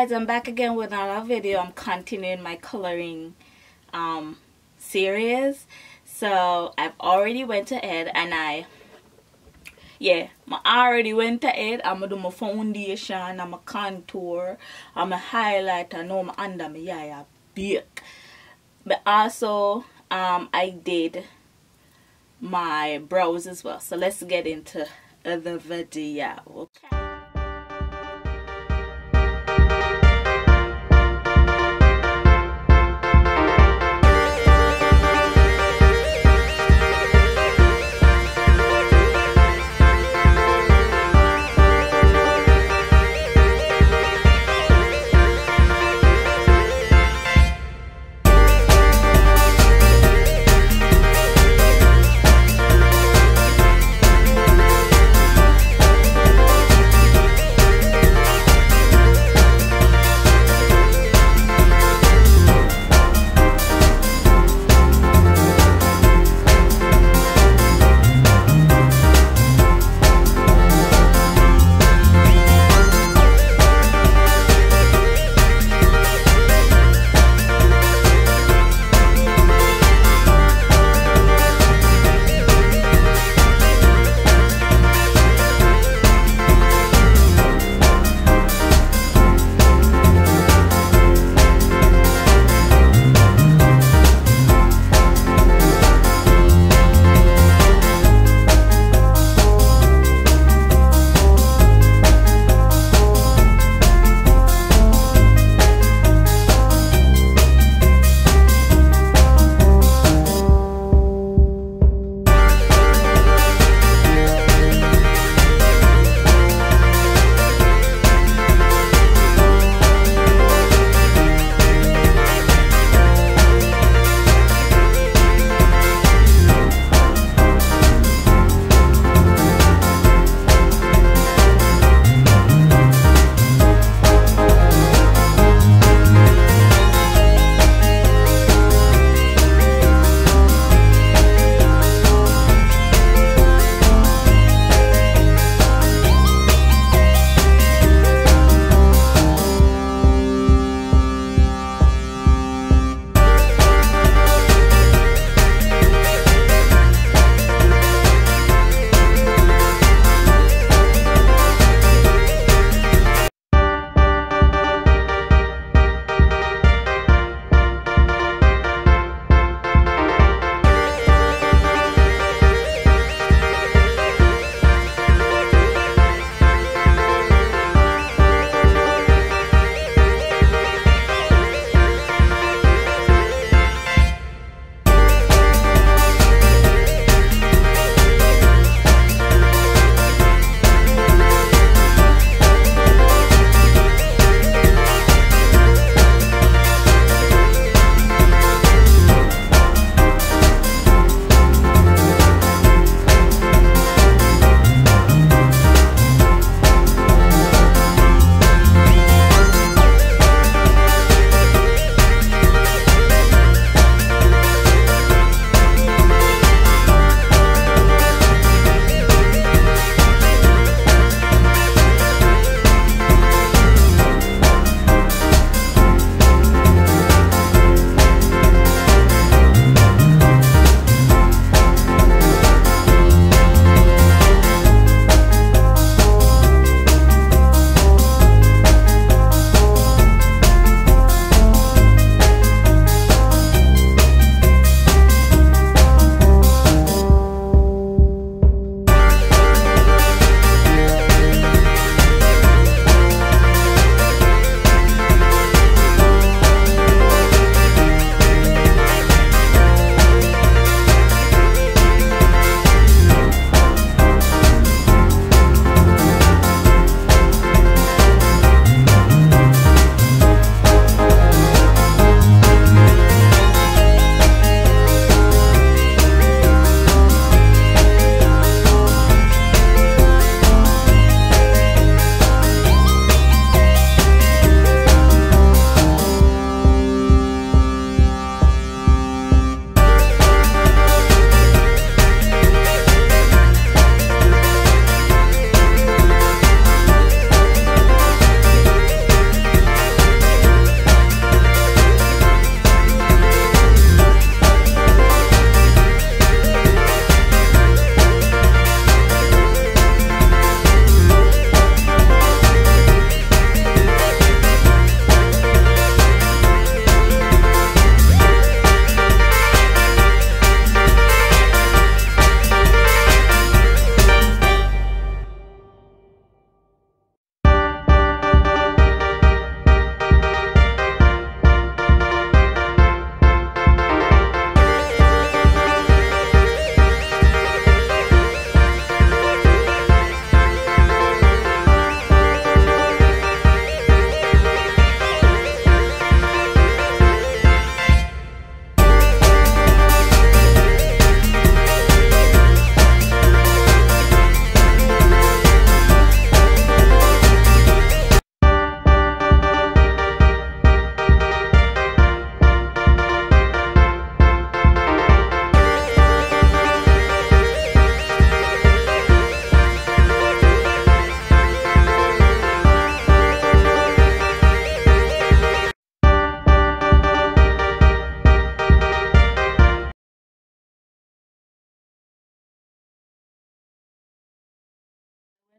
guys, I'm back again with another video. I'm continuing my coloring series. So I've already went ahead and I already went ahead. I'm gonna do my foundation, I'm a contour, I'm a highlight. I know my under my eye big. But also I did my brows as well. So let's get into the video. Okay.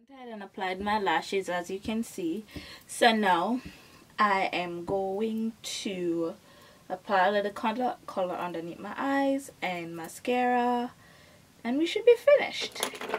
And applied my lashes, as you can see. So now I am going to apply a little color underneath my eyes and mascara, and we should be finished.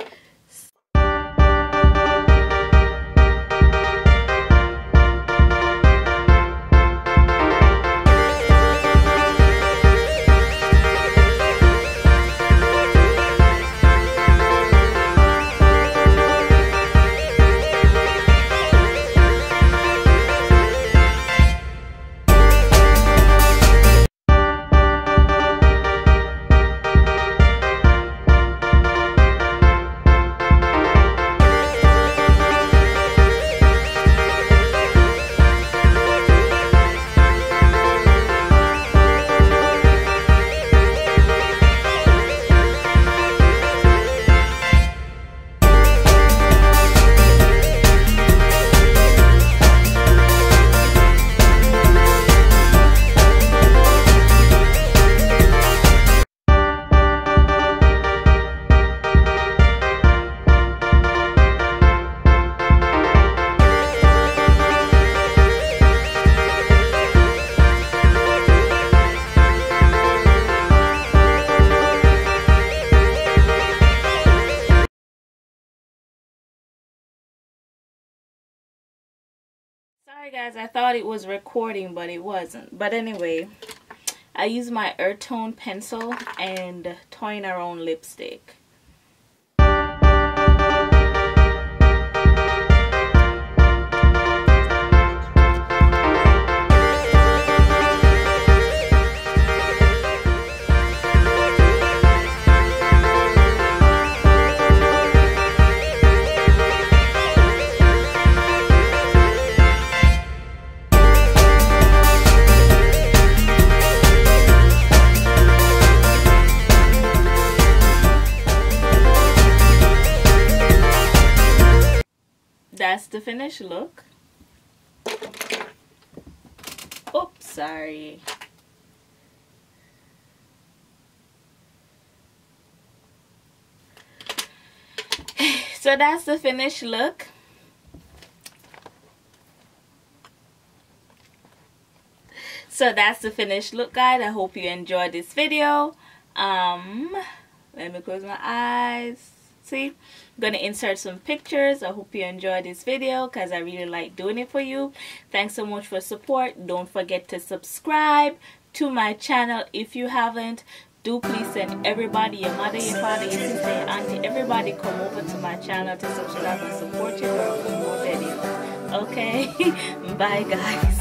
Sorry guys, I thought it was recording, but it wasn't. But anyway, I use my earth tone pencil and toying around lipstick. That's the finished look. Oops, sorry. So that's the finished look. So that's the finished look, guys. I hope you enjoyed this video. Let me close my eyes. See, I'm gonna insert some pictures. I hope you enjoyed this video because I really like doing it for you. Thanks so much for support. Don't forget to subscribe to my channel if you haven't. Do please send everybody, your mother, your father, your sister, your auntie, everybody come over to my channel to subscribe and support you for more videos. Okay? Bye guys.